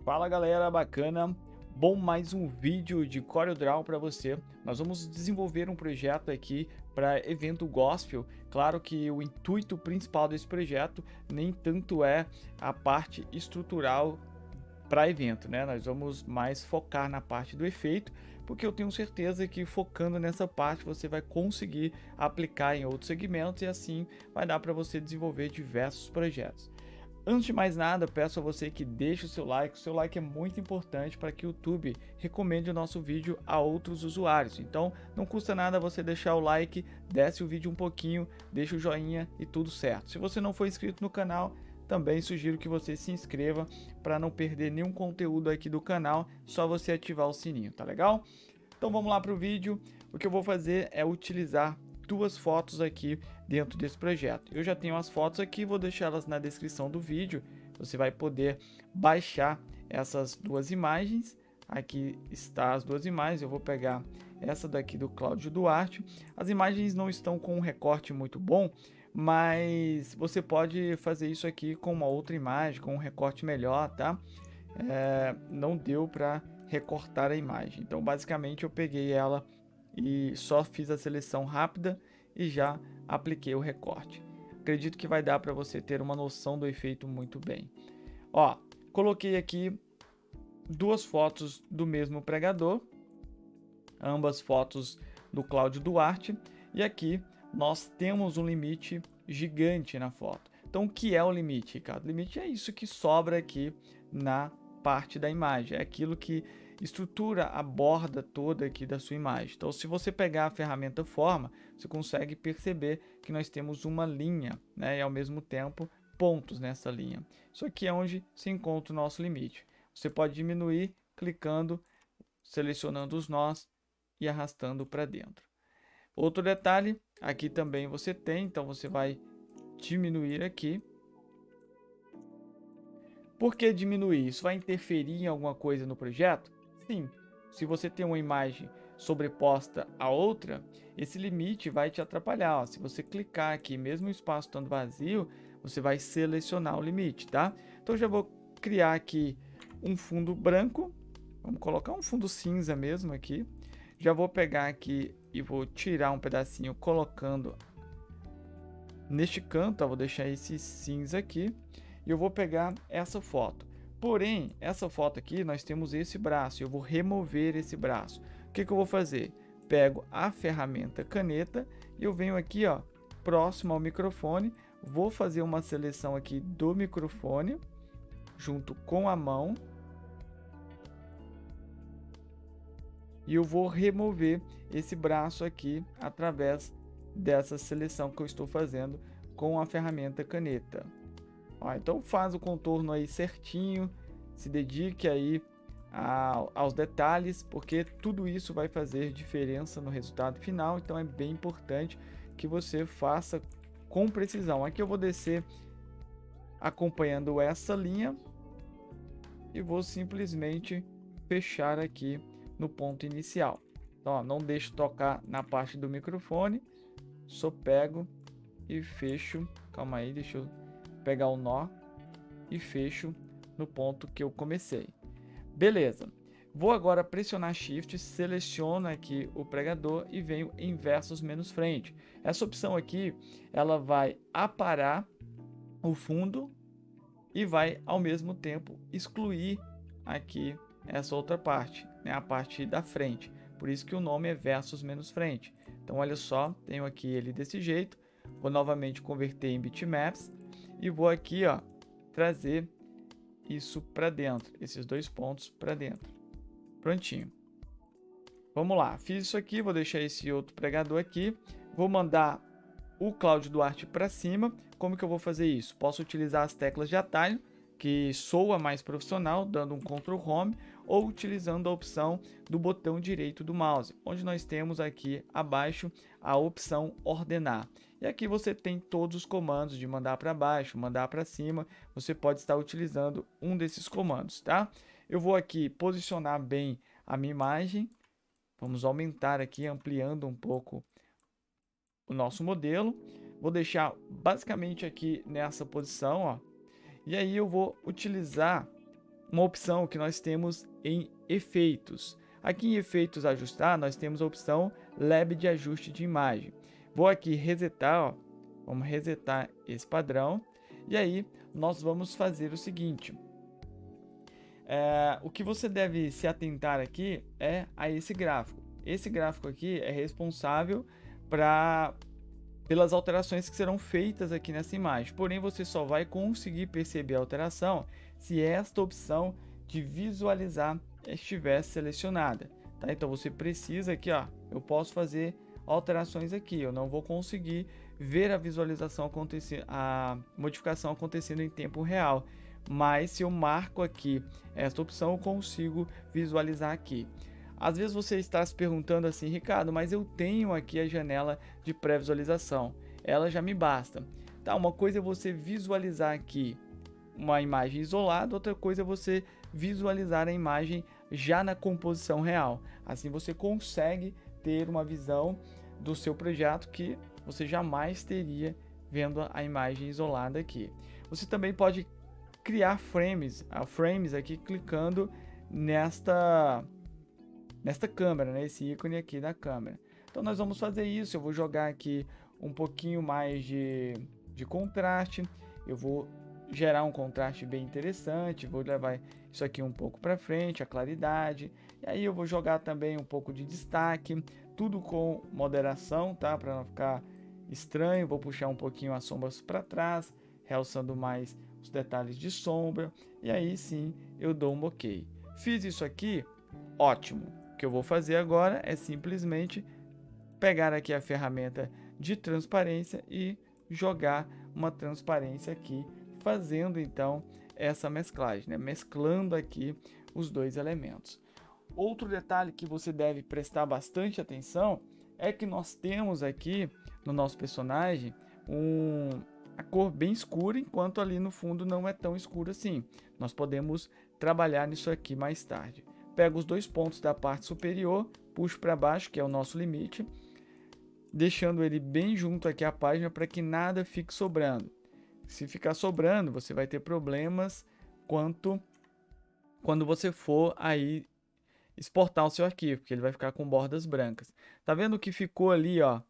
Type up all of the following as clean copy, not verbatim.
Fala galera, bacana? Bom, mais um vídeo de CorelDRAW para você. Nós vamos desenvolver um projeto aqui para evento gospel. Claro que o intuito principal desse projeto nem tanto é a parte estrutural para evento, né? Nós vamos mais focar na parte do efeito, porque eu tenho certeza que focando nessa parte você vai conseguir aplicar em outros segmentos e assim vai dar para você desenvolver diversos projetos. Antes de mais nada, peço a você que deixe o seu like é muito importante para que o YouTube recomende o nosso vídeo a outros usuários. Então não custa nada você deixar o like, desce o vídeo um pouquinho, deixa o joinha e tudo certo. Se você não for inscrito no canal, também sugiro que você se inscreva para não perder nenhum conteúdo aqui do canal, só você ativar o sininho, tá legal? Então vamos lá para o vídeo. O que eu vou fazer é utilizar duas fotos aqui dentro desse projeto. Eu já tenho as fotos aqui, vou deixá-las na descrição do vídeo. Você vai poder baixar essas duas imagens. Aqui está as duas imagens. Eu vou pegar essa daqui do Cláudio Duarte. As imagens não estão com um recorte muito bom, mas você pode fazer isso aqui com uma outra imagem, com um recorte melhor, tá? Não deu para recortar a imagem. Então, basicamente, eu peguei ela e só fiz a seleção rápida e já apliquei o recorte. Acredito que vai dar para você ter uma noção do efeito muito bem. Ó, coloquei aqui duas fotos do mesmo pregador, ambas fotos do Cláudio Duarte, e aqui nós temos um limite gigante na foto. Então, o que é o limite, Ricardo? O limite é isso que sobra aqui na parte da imagem, é aquilo que estrutura a borda toda aqui da sua imagem. Então, se você pegar a ferramenta Forma, você consegue perceber que nós temos uma linha, né, e ao mesmo tempo pontos nessa linha. Isso aqui é onde se encontra o nosso limite. Você pode diminuir clicando, selecionando os nós e arrastando para dentro. Outro detalhe, aqui também você tem, então você vai diminuir aqui. Por que diminuir? Isso vai interferir em alguma coisa no projeto? Sim, se você tem uma imagem sobreposta a outra, esse limite vai te atrapalhar. Ó. Se você clicar aqui, mesmo o espaço estando vazio, você vai selecionar o limite, tá? Então já vou criar aqui um fundo branco, vamos colocar um fundo cinza mesmo aqui. Já vou pegar aqui e vou tirar um pedacinho colocando neste canto, ó, vou deixar esse cinza aqui. E eu vou pegar essa foto. Porém, essa foto aqui, nós temos esse braço. Eu vou remover esse braço. O que eu vou fazer? Pego a ferramenta caneta e eu venho aqui, ó, próximo ao microfone. Vou fazer uma seleção aqui do microfone, junto com a mão. E eu vou remover esse braço aqui através dessa seleção que eu estou fazendo com a ferramenta caneta. Ó, então faz o contorno aí certinho, se dedique aí aos detalhes, porque tudo isso vai fazer diferença no resultado final, então é bem importante que você faça com precisão. Aqui eu vou descer acompanhando essa linha e vou simplesmente fechar aqui no ponto inicial. Então, ó, não deixo tocar na parte do microfone, só pego e fecho. Calma aí, deixa eu pegar o nó e fecho no ponto que eu comecei. Beleza. Vou agora pressionar Shift, seleciono aqui o pregador e venho em versus menos frente. Essa opção aqui, ela vai aparar o fundo e vai ao mesmo tempo excluir aqui essa outra parte, né, a parte da frente. Por isso que o nome é versus menos frente. Então olha só, tenho aqui ele desse jeito. Vou novamente converter em bitmaps e vou aqui, ó, trazer isso para dentro, esses dois pontos para dentro. Prontinho. Vamos lá, fiz isso aqui, vou deixar esse outro pregador aqui, vou mandar o Cláudio Duarte para cima. Como que eu vou fazer isso? Posso utilizar as teclas de atalho, que soa mais profissional, dando um Ctrl Home, ou utilizando a opção do botão direito do mouse, onde nós temos aqui abaixo a opção ordenar. E aqui você tem todos os comandos de mandar para baixo, mandar para cima, você pode estar utilizando um desses comandos, tá? Eu vou aqui posicionar bem a minha imagem, vamos aumentar aqui, ampliando um pouco o nosso modelo, vou deixar basicamente aqui nessa posição, ó. E aí eu vou utilizar uma opção que nós temos em efeitos. Aqui em efeitos ajustar, nós temos a opção Lab de ajuste de imagem. Vou aqui resetar, ó, vamos resetar esse padrão e aí nós vamos fazer o seguinte. O que você deve se atentar aqui é a esse gráfico. Esse gráfico aqui é responsável pelas alterações que serão feitas aqui nessa imagem. Porém, você só vai conseguir perceber a alteração se esta opção de visualizar estiver selecionada. Tá? Então você precisa aqui, ó, eu posso fazer alterações aqui. Eu não vou conseguir ver a visualização acontecer, a modificação acontecendo em tempo real. Mas se eu marco aqui esta opção, eu consigo visualizar aqui. Às vezes você está se perguntando assim, Ricardo, mas eu tenho aqui a janela de pré-visualização, ela já me basta. Tá, uma coisa é você visualizar aqui uma imagem isolada, outra coisa é você visualizar a imagem já na composição real. Assim você consegue ter uma visão do seu projeto que você jamais teria vendo a imagem isolada aqui. Você também pode criar frames aqui clicando nesta câmera, né? Esse ícone aqui da câmera. Então nós vamos fazer isso. Eu vou jogar aqui um pouquinho mais de contraste. Eu vou gerar um contraste bem interessante. Vou levar isso aqui um pouco para frente, a claridade. E aí eu vou jogar também um pouco de destaque. Tudo com moderação, tá? Para não ficar estranho. Vou puxar um pouquinho as sombras para trás, realçando mais os detalhes de sombra. E aí sim eu dou um ok. Fiz isso aqui, ótimo. O que eu vou fazer agora é simplesmente pegar aqui a ferramenta de transparência e jogar uma transparência aqui, fazendo então essa mesclagem, né? Mesclando aqui os dois elementos. Outro detalhe que você deve prestar bastante atenção é que nós temos aqui no nosso personagem a cor bem escura, enquanto ali no fundo não é tão escuro assim. Nós podemos trabalhar nisso aqui mais tarde. Pego os dois pontos da parte superior, puxo para baixo, que é o nosso limite, deixando ele bem junto aqui à página para que nada fique sobrando. Se ficar sobrando, você vai ter problemas quando você for aí exportar o seu arquivo, porque ele vai ficar com bordas brancas. Tá vendo que ficou ali, ó,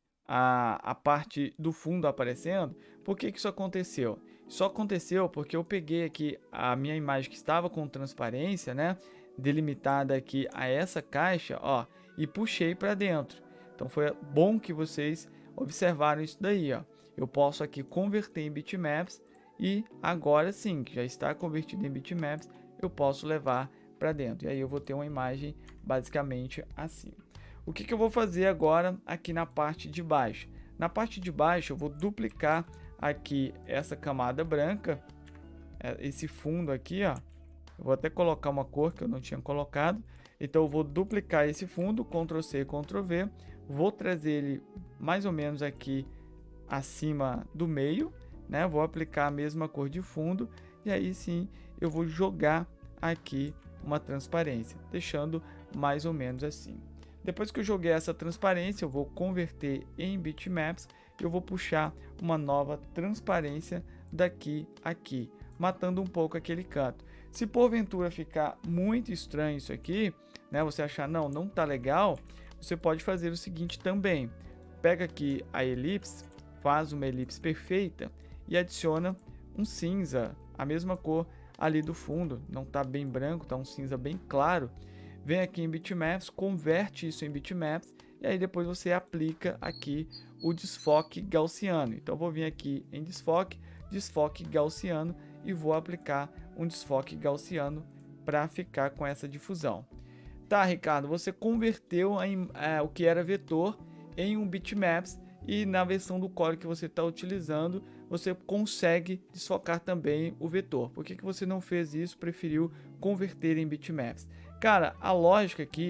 a parte do fundo aparecendo? Por que isso aconteceu? Isso aconteceu porque eu peguei aqui a minha imagem que estava com transparência, né, delimitada aqui a essa caixa, ó, e puxei para dentro. Então foi bom que vocês observaram isso daí, ó. Eu posso aqui converter em bitmaps e agora sim, que já está convertido em bitmaps, eu posso levar para dentro. E aí eu vou ter uma imagem basicamente assim. O que eu vou fazer agora aqui na parte de baixo? Na parte de baixo eu vou duplicar aqui essa camada branca, esse fundo aqui, ó. Eu vou até colocar uma cor que eu não tinha colocado. Então eu vou duplicar esse fundo, Ctrl C, Ctrl V. Vou trazer ele mais ou menos aqui acima do meio, né? Vou aplicar a mesma cor de fundo e aí sim eu vou jogar aqui uma transparência, deixando mais ou menos assim. Depois que eu joguei essa transparência, eu vou converter em bitmaps e eu vou puxar uma nova transparência daqui a aqui, matando um pouco aquele canto. Se porventura ficar muito estranho isso aqui, né, você achar não tá legal, você pode fazer o seguinte também. Pega aqui a elipse, faz uma elipse perfeita e adiciona um cinza, a mesma cor ali do fundo, não tá bem branco, tá um cinza bem claro. Vem aqui em bitmaps, converte isso em bitmaps e aí depois você aplica aqui o desfoque gaussiano. Então eu vou vir aqui em desfoque gaussiano e vou aplicar um desfoque gaussiano para ficar com essa difusão. Tá, Ricardo, você converteu o que era vetor em um bitmaps e na versão do código que você está utilizando, você consegue desfocar também o vetor. Por que você não fez isso, preferiu converter em bitmaps? Cara, a lógica aqui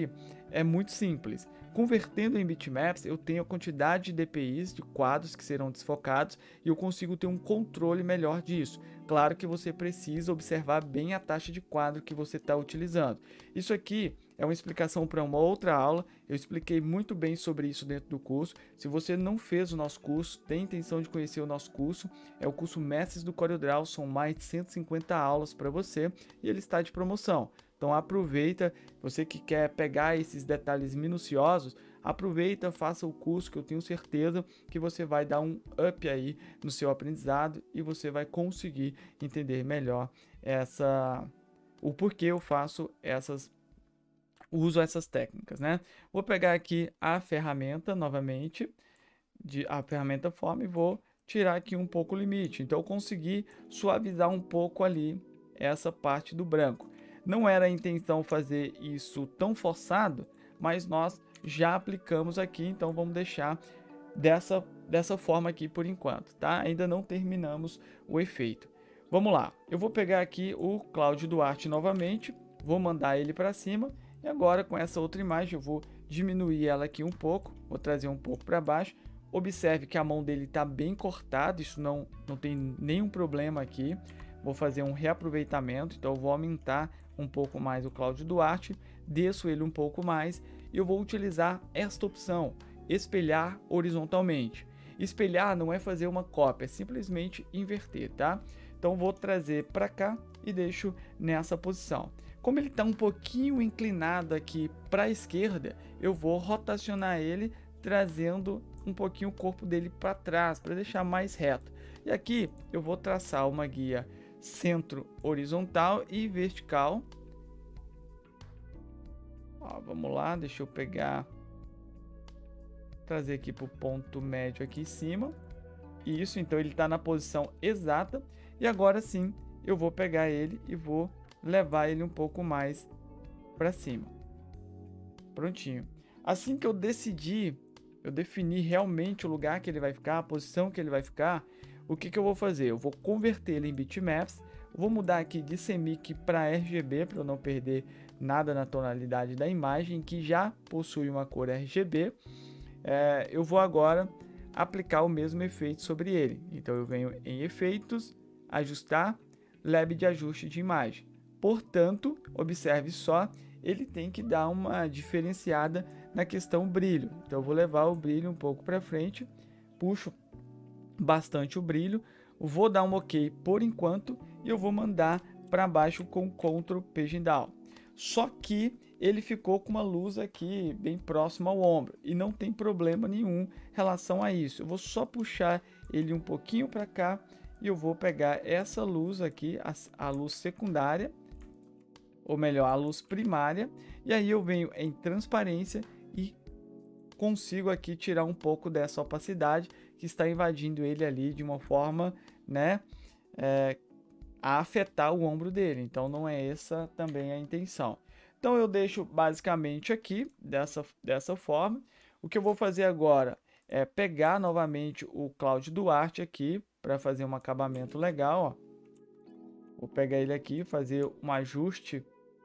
é muito simples. Convertendo em bitmaps, eu tenho a quantidade de DPIs, de quadros que serão desfocados, e eu consigo ter um controle melhor disso. Claro que você precisa observar bem a taxa de quadro que você está utilizando. Isso aqui é uma explicação para uma outra aula, eu expliquei muito bem sobre isso dentro do curso. Se você não fez o nosso curso, tem intenção de conhecer o nosso curso, é o curso Mestres do CorelDRAW, são mais de 150 aulas para você e ele está de promoção. Então aproveita, você que quer pegar esses detalhes minuciosos, aproveita, faça o curso que eu tenho certeza que você vai dar um up aí no seu aprendizado e você vai conseguir entender melhor o porquê eu uso essas técnicas, né? Vou pegar aqui a ferramenta novamente, a ferramenta Form, e vou tirar aqui um pouco o limite. Então eu consegui suavizar um pouco ali essa parte do branco. Não era a intenção fazer isso tão forçado, mas nós já aplicamos aqui, então vamos deixar dessa forma aqui por enquanto, tá? Ainda não terminamos o efeito. Vamos lá, eu vou pegar aqui o Cláudio Duarte novamente, vou mandar ele para cima, e agora com essa outra imagem eu vou diminuir ela aqui um pouco, vou trazer um pouco para baixo. Observe que a mão dele está bem cortada, isso não tem nenhum problema aqui. Vou fazer um reaproveitamento, então eu vou aumentar um pouco mais o Cláudio Duarte, desço ele um pouco mais e eu vou utilizar esta opção, espelhar horizontalmente. Espelhar não é fazer uma cópia, é simplesmente inverter, tá? Então vou trazer para cá e deixo nessa posição. Como ele está um pouquinho inclinado aqui para a esquerda, eu vou rotacionar ele, trazendo um pouquinho o corpo dele para trás, para deixar mais reto. E aqui eu vou traçar uma guia centro horizontal e vertical. Ó, vamos lá, deixa eu trazer aqui para o ponto médio aqui em cima. Isso, então ele está na posição exata. E agora sim, eu vou pegar ele e vou levar ele um pouco mais para cima. Prontinho. Assim que eu definir realmente o lugar que ele vai ficar, a posição que ele vai ficar, o que eu vou fazer? Eu vou converter ele em bitmaps, vou mudar aqui de CMYK para RGB, para eu não perder nada na tonalidade da imagem, que já possui uma cor RGB. Eu vou agora aplicar o mesmo efeito sobre ele. Então eu venho em efeitos, ajustar, lab de ajuste de imagem. Portanto, observe só, ele tem que dar uma diferenciada na questão brilho. Então eu vou levar o brilho um pouco para frente, puxo bastante o brilho, vou dar um OK por enquanto e eu vou mandar para baixo com Ctrl Page Down. Só que ele ficou com uma luz aqui bem próxima ao ombro e não tem problema nenhum em relação a isso. Eu vou só puxar ele um pouquinho para cá e eu vou pegar essa luz aqui, a luz secundária, ou melhor, a luz primária, e aí eu venho em transparência e consigo aqui tirar um pouco dessa opacidade que está invadindo ele ali de uma forma, né, a afetar o ombro dele. Então não é essa também a intenção. Então eu deixo basicamente aqui dessa forma. O que eu vou fazer agora é pegar novamente o Cláudio Duarte aqui para fazer um acabamento legal, ó. Vou pegar ele aqui, fazer um ajuste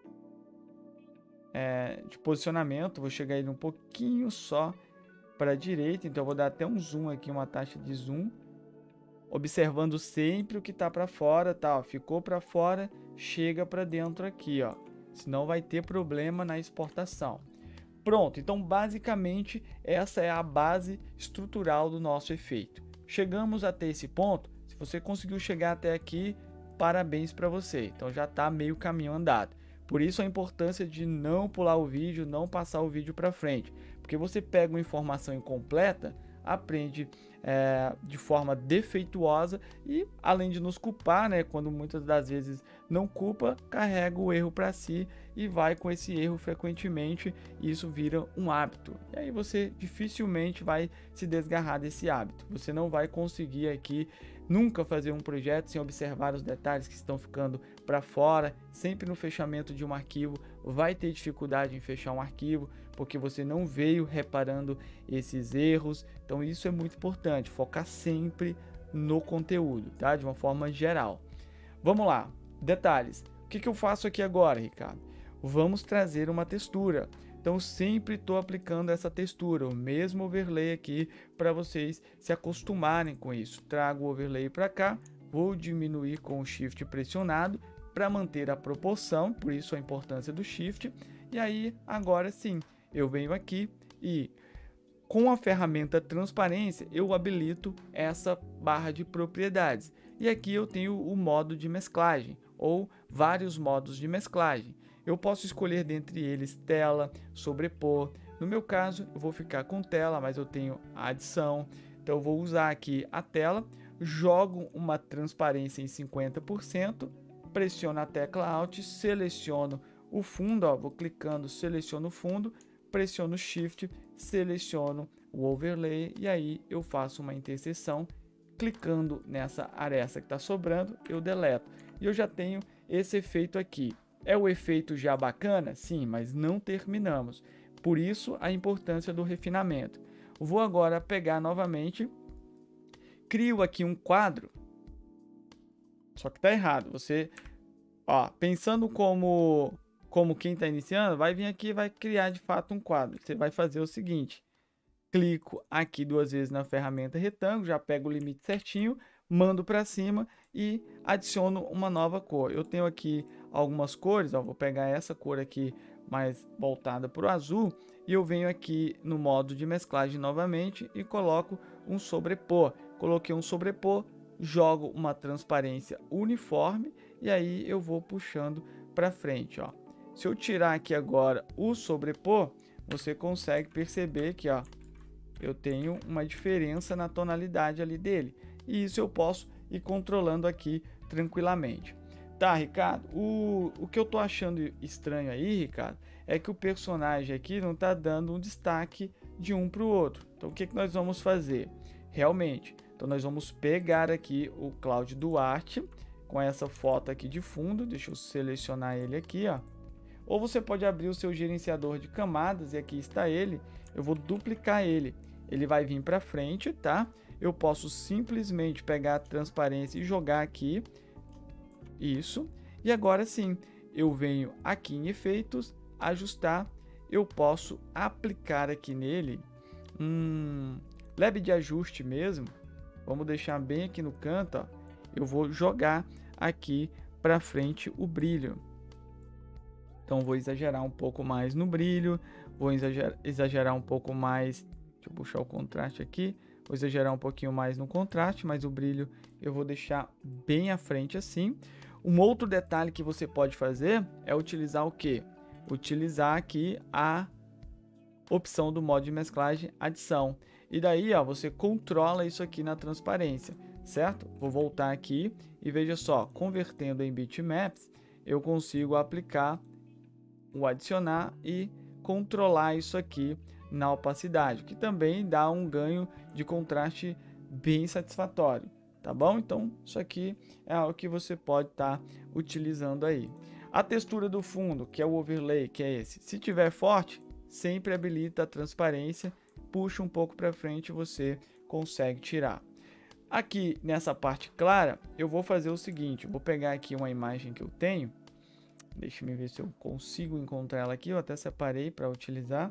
de posicionamento, vou chegar ele um pouquinho só para a direita, então eu vou dar até um zoom aqui, uma taxa de zoom, observando sempre o que está para fora, tá? Ó, ficou para fora, chega para dentro aqui, ó, senão vai ter problema na exportação. Pronto, então basicamente essa é a base estrutural do nosso efeito. Chegamos até esse ponto, se você conseguiu chegar até aqui, parabéns para você, então já está meio caminho andado. Por isso a importância de não pular o vídeo, não passar o vídeo para frente, porque você pega uma informação incompleta, aprende de forma defeituosa e, além de nos culpar, né, quando muitas das vezes não culpa, carrega o erro para si e vai com esse erro frequentemente e isso vira um hábito. E aí você dificilmente vai se desgarrar desse hábito. Você não vai conseguir aqui nunca fazer um projeto sem observar os detalhes que estão ficando para fora. Sempre no fechamento de um arquivo vai ter dificuldade em fechar um arquivo porque você não veio reparando esses erros. Então isso é muito importante, focar sempre no conteúdo, tá? De uma forma geral. Vamos lá, detalhes. O que eu faço aqui agora, Ricardo? Vamos trazer uma textura. Então sempre estou aplicando essa textura, o mesmo overlay aqui para vocês se acostumarem com isso. Trago o overlay para cá, vou diminuir com o Shift pressionado para manter a proporção, por isso a importância do Shift. E aí agora sim, eu venho aqui e com a ferramenta transparência eu habilito essa barra de propriedades. E aqui eu tenho o modo de mesclagem ou vários modos de mesclagem. Eu posso escolher dentre eles tela, sobrepor. No meu caso, eu vou ficar com tela, mas eu tenho a adição. Então, eu vou usar aqui a tela, jogo uma transparência em 50%, pressiono a tecla Alt, seleciono o fundo, ó, vou clicando, seleciono o fundo, pressiono Shift, seleciono o overlay e aí eu faço uma interseção. Clicando nessa aresta que está sobrando, eu deleto. E eu já tenho esse efeito aqui. É o efeito já bacana? Sim, mas não terminamos. Por isso a importância do refinamento. Vou agora pegar novamente, crio aqui um quadro, só que está errado. Você, ó, pensando como quem está iniciando, vai vir aqui e vai criar de fato um quadro. Você vai fazer o seguinte, clico aqui 2 vezes na ferramenta retângulo, já pego o limite certinho, mando para cima e adiciono uma nova cor. Eu tenho aqui algumas cores, ó, vou pegar essa cor aqui mais voltada para o azul e eu venho aqui no modo de mesclagem novamente e coloco um sobrepor. Coloquei um sobrepor, jogo uma transparência uniforme e aí eu vou puxando para frente, ó. Se eu tirar aqui agora o sobrepor, você consegue perceber que, ó, eu tenho uma diferença na tonalidade ali dele. E isso eu posso ir controlando aqui tranquilamente. Tá, Ricardo? O que eu tô achando estranho aí, Ricardo, é que o personagem aqui não tá dando um destaque de um para o outro. Então o que nós vamos fazer? Realmente, então nós vamos pegar aqui o Cláudio Duarte com essa foto aqui de fundo. Deixa eu selecionar ele aqui, ó. Ou você pode abrir o seu gerenciador de camadas e aqui está ele. Eu vou duplicar ele. Ele vai vir para frente, tá? Eu posso simplesmente pegar a transparência e jogar aqui. Isso. E agora sim, eu venho aqui em efeitos, ajustar. Eu posso aplicar aqui nele leve de ajuste mesmo. Vamos deixar bem aqui no canto, ó. Eu vou jogar aqui para frente o brilho. Então vou exagerar um pouco mais no brilho, vou exagerar um pouco mais, deixa eu puxar o contraste aqui, vou exagerar um pouquinho mais no contraste, mas o brilho eu vou deixar bem à frente assim. Um outro detalhe que você pode fazer é utilizar o que? Utilizar aqui a opção do modo de mesclagem adição. E daí, ó, você controla isso aqui na transparência, certo? Vou voltar aqui e veja só, convertendo em bitmaps, eu consigo aplicar o adicionar e controlar isso aqui na opacidade, que também dá um ganho de contraste bem satisfatório, tá bom? Então isso aqui é algo que você pode estar utilizando aí. A textura do fundo, que é o overlay, que é esse, se tiver forte, sempre habilita a transparência, puxa um pouco para frente, você consegue tirar. Aqui nessa parte clara, eu vou fazer o seguinte, eu vou pegar aqui uma imagem que eu tenho. Deixa eu ver se eu consigo encontrar ela aqui. Eu até separei para utilizar.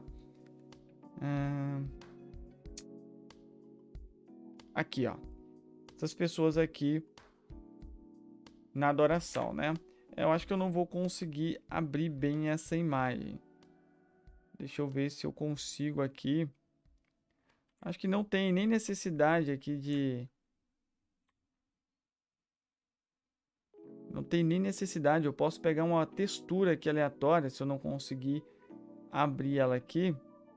Aqui, ó. Essas pessoas aqui na adoração, né? Eu acho que eu não vou conseguir abrir bem essa imagem. Deixa eu ver se eu consigo aqui. Acho que não tem nem necessidade aqui de... Não tem nem necessidade, eu posso pegar uma textura aqui aleatória, se eu não conseguir abrir ela aqui.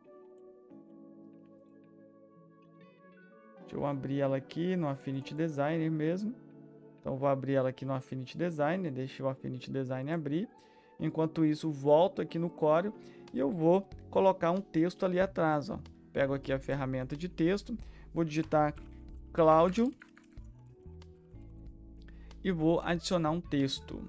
Deixa eu abrir ela aqui no Affinity Designer mesmo. Então vou abrir ela aqui no Affinity Designer, deixa o Affinity Designer abrir. Enquanto isso, volto aqui no Corel e eu vou colocar um texto ali atrás, ó. Pego aqui a ferramenta de texto, vou digitar Cláudio e vou adicionar um texto.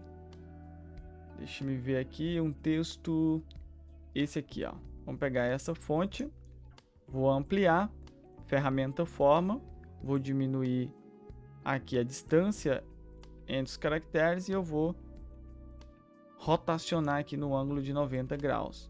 Deixa eu ver aqui um texto, esse aqui, ó. Vamos pegar essa fonte, vou ampliar, ferramenta forma, vou diminuir aqui a distância entre os caracteres e eu vou rotacionar aqui no ângulo de 90 graus.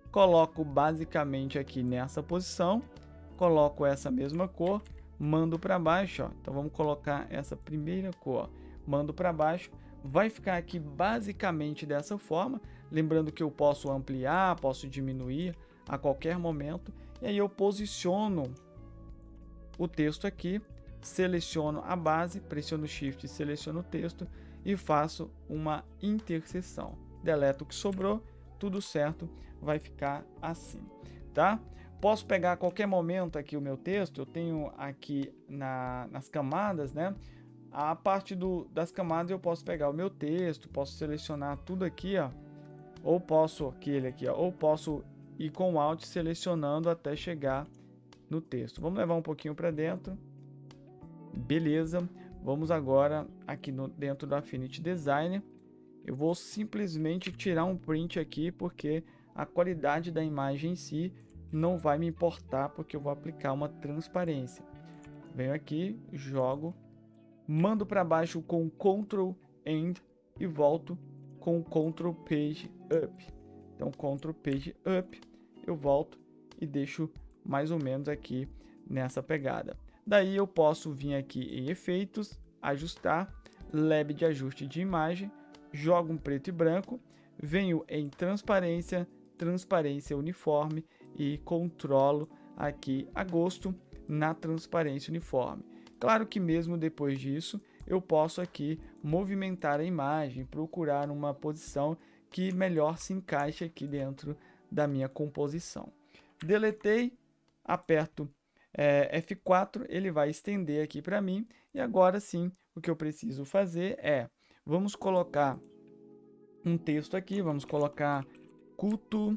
coloco basicamente aqui nessa posição, coloco essa mesma cor, mando para baixo, ó. Então vamos colocar essa primeira cor, mando para baixo, vai ficar aqui basicamente dessa forma, lembrando que eu posso ampliar, posso diminuir a qualquer momento, e aí eu posiciono o texto aqui, seleciono a base, pressiono o Shift, seleciono o texto e faço uma interseção. Deleto o que sobrou, tudo certo, vai ficar assim, tá? Posso pegar a qualquer momento aqui o meu texto, eu tenho aqui nas camadas, né? A parte das camadas eu posso pegar o meu texto, posso selecionar tudo aqui, ó. Ou posso, ou posso ir com o Alt selecionando até chegar no texto. Vamos levar um pouquinho para dentro. Beleza. Vamos agora aqui dentro do Affinity Designer. Eu vou simplesmente tirar um print aqui, porque a qualidade da imagem em si não vai me importar, porque eu vou aplicar uma transparência. Venho aqui, jogo, mando para baixo com Ctrl End e volto com Ctrl Page Up. Então, Ctrl Page Up, eu volto e deixo mais ou menos aqui nessa pegada. Daí eu posso vir aqui em Efeitos, Ajustar, Lab de ajuste de imagem, jogo um preto e branco, venho em Transparência, Transparência Uniforme e controlo aqui a gosto na Transparência Uniforme. Claro que mesmo depois disso, eu posso aqui movimentar a imagem, procurar uma posição que melhor se encaixe aqui dentro da minha composição. Deletei, aperto F4, ele vai estender aqui para mim, e agora sim, o que eu preciso fazer é, vamos colocar um texto aqui, vamos colocar culto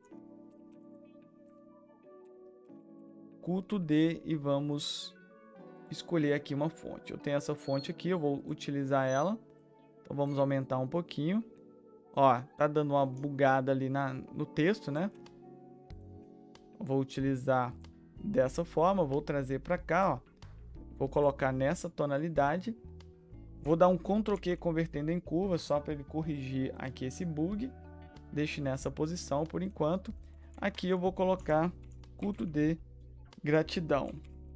D e vamos escolher aqui uma fonte. Eu tenho essa fonte aqui, eu vou utilizar ela, então vamos aumentar um pouquinho. Ó, tá dando uma bugada ali no texto, né? Vou utilizar dessa forma, vou trazer para cá, ó. Vou colocar nessa tonalidade. Vou dar um Ctrl Q convertendo em curva, só para ele corrigir aqui esse bug. Deixe nessa posição por enquanto. Aqui eu vou colocar culto de gratidão.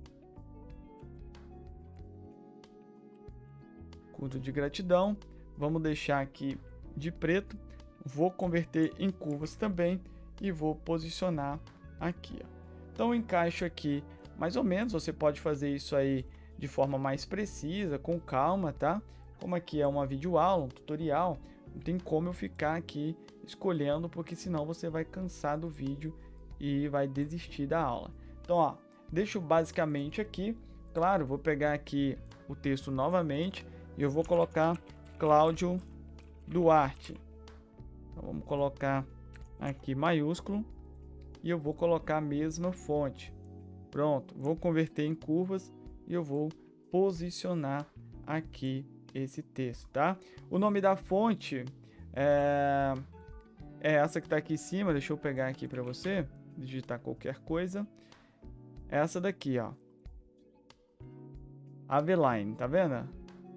Culto de gratidão. Vamos deixar aqui de preto. Vou converter em curvas também e vou posicionar aqui, ó. Então eu encaixo aqui mais ou menos. Você pode fazer isso aí de forma mais precisa, com calma, tá? Como aqui é uma videoaula, um tutorial, não tem como eu ficar aqui escolhendo, porque senão você vai cansar do vídeo e vai desistir da aula. Então, ó, deixo basicamente aqui. Claro, vou pegar aqui o texto novamente e eu vou colocar Cláudio Duarte. Então, vamos colocar aqui maiúsculo e eu vou colocar a mesma fonte. Pronto, vou converter em curvas e eu vou posicionar aqui esse texto, tá? O nome da fonte é essa que está aqui em cima. Deixa eu pegar aqui para você digitar qualquer coisa. Essa daqui, ó, Aveline, tá vendo?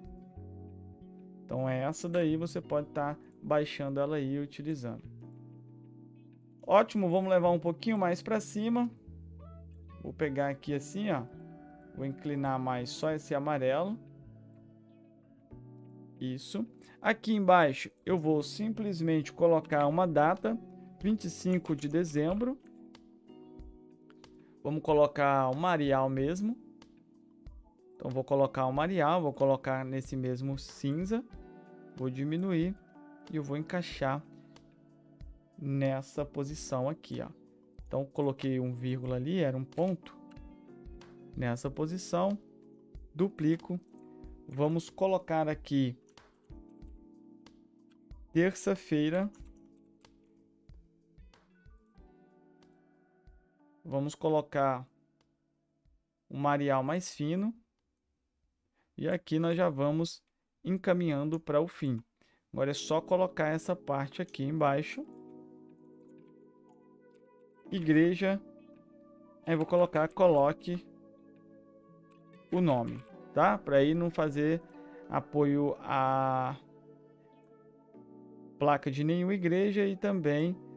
Então é essa daí, você pode estar baixando ela aí e utilizando. Ótimo, vamos levar um pouquinho mais para cima. Vou pegar aqui assim, ó. Vou inclinar mais só esse amarelo. Isso. Aqui embaixo eu vou simplesmente colocar uma data, 25 de dezembro. Vamos colocar uma Arial mesmo. Então vou colocar uma Arial, vou colocar nesse mesmo cinza. Vou diminuir e eu vou encaixar nessa posição aqui, ó. Então coloquei um vírgula ali, era um ponto. Nessa posição, duplico. Vamos colocar aqui terça-feira. Vamos colocar um Arial mais fino. E aqui nós já vamos encaminhando para o fim. Agora é só colocar essa parte aqui embaixo. Igreja. Aí vou colocar, coloque o nome, tá? Para aí não fazer apoio à placa de nenhuma igreja e também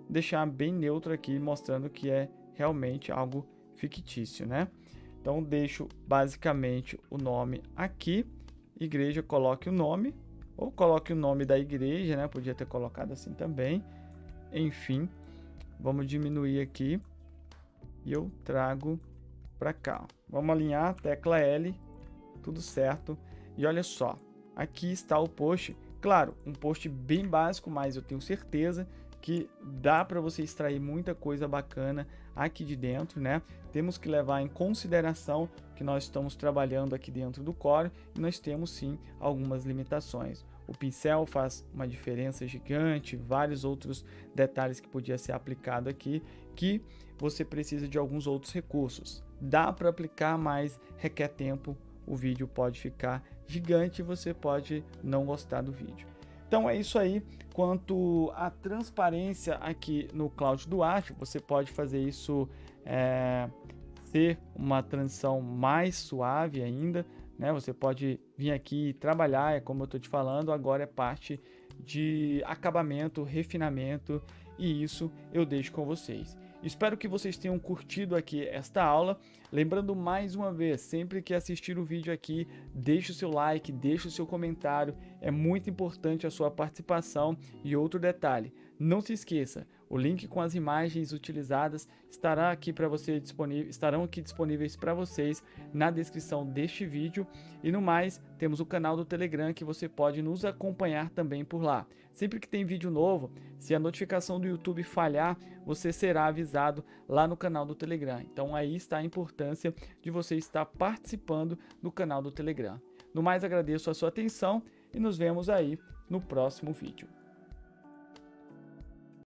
deixar bem neutro aqui, mostrando que é realmente algo fictício, né? Então deixo basicamente o nome aqui, igreja, coloque o nome, ou coloque o nome da igreja, né? Podia ter colocado assim também. Enfim, vamos diminuir aqui e eu trago para cá. Vamos alinhar, tecla L, tudo certo. E olha só, aqui está o post. Claro, um post bem básico, mas eu tenho certeza que dá para você extrair muita coisa bacana aqui de dentro, né? Temos que levar em consideração que nós estamos trabalhando aqui dentro do Corel e nós temos sim algumas limitações. O pincel faz uma diferença gigante, vários outros detalhes que podia ser aplicado aqui, que você precisa de alguns outros recursos. Dá para aplicar, mas requer tempo, o vídeo pode ficar gigante e você pode não gostar do vídeo. Então é isso aí. Quanto à transparência aqui no Cloud Duarte, você pode fazer isso ser uma transição mais suave ainda, né? Você pode vir aqui e trabalhar, como eu estou te falando, agora é parte de acabamento, refinamento, e isso eu deixo com vocês. Espero que vocês tenham curtido aqui esta aula. Lembrando mais uma vez, sempre que assistir o vídeo aqui, deixe o seu like, deixe o seu comentário. É muito importante a sua participação. E outro detalhe, não se esqueça, o link com as imagens utilizadas estarão aqui disponíveis para vocês na descrição deste vídeo. E no mais, temos o canal do Telegram que você pode nos acompanhar também por lá. Sempre que tem vídeo novo, se a notificação do YouTube falhar, você será avisado lá no canal do Telegram. Então aí está a importância de você estar participando do canal do Telegram. No mais, agradeço a sua atenção e nos vemos aí no próximo vídeo.